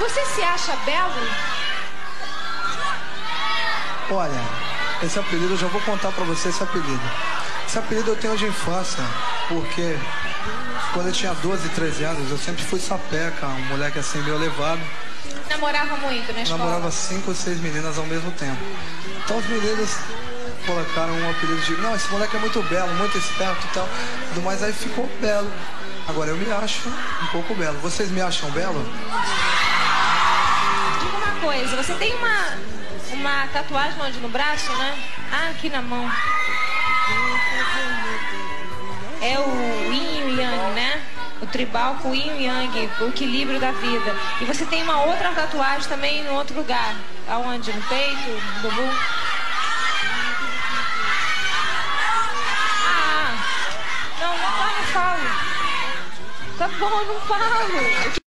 Você se acha belo? Olha, esse apelido, eu já vou contar pra você esse apelido. Esse apelido eu tenho de infância, porque quando eu tinha 12, 13 anos, eu sempre fui sapeca, um moleque assim meio elevado. Namorava muito na escola? Namorava 5 ou 6 meninas ao mesmo tempo. Então os meninos colocaram um apelido de... Não, esse moleque é muito belo, muito esperto e tal. Tudo mais, aí ficou belo. Agora eu me acho um pouco belo. Vocês me acham belo? Diga uma coisa, você tem uma tatuagem onde? No braço, né? Ah, aqui na mão. É o Yin e Yang, né? O tribal com o Yin e Yang, o equilíbrio da vida. E você tem uma outra tatuagem também em outro lugar. Aonde? No peito? No bumbum? Não falo. Tá bom, eu não falo.